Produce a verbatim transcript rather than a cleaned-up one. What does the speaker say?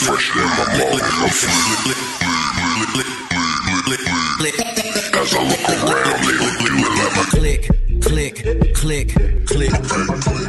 fresh than my mom. As I look around, they don't do it like my click, click, click, click, click.